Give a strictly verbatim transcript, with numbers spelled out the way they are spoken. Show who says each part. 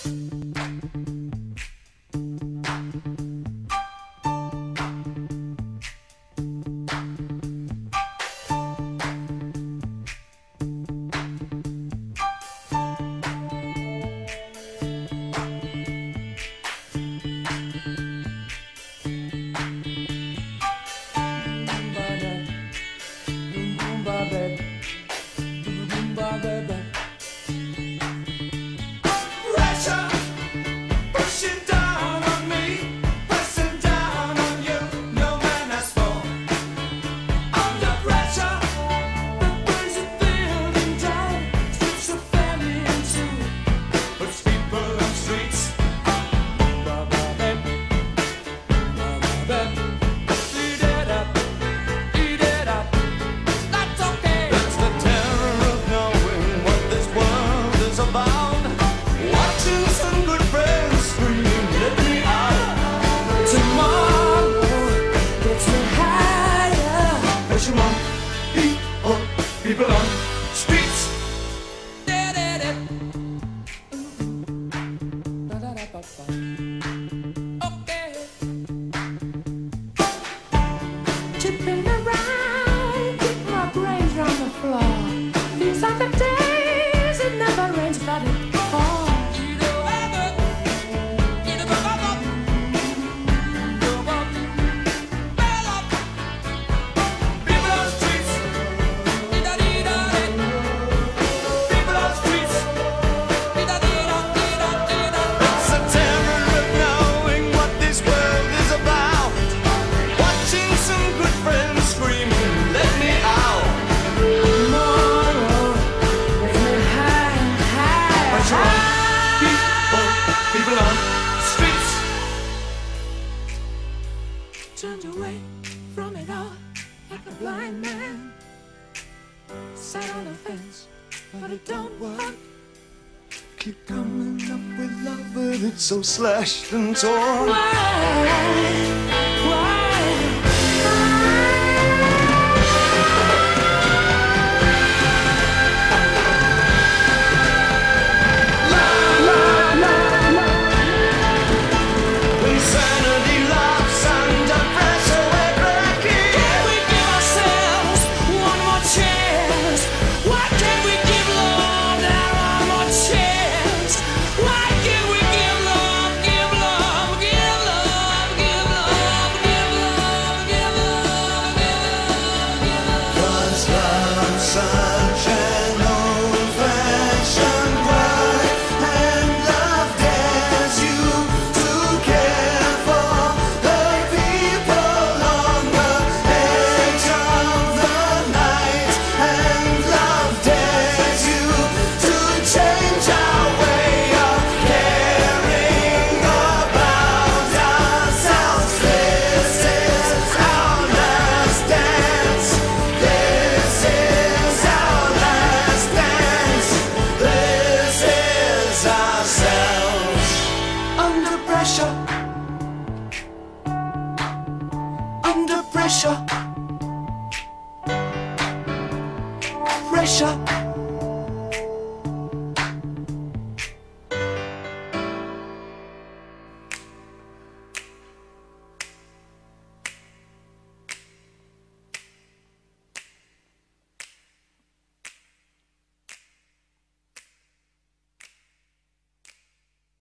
Speaker 1: People on streets. Okay.
Speaker 2: Tipping around, keep my brains round the floor. These are the days it never rains, but it falls. Turned away from it all like a blind man. Sat on the fence, but it don't work.
Speaker 1: Keep coming up with love, but it's so slashed and torn.
Speaker 2: Why? Why?
Speaker 1: Under pressure, pressure.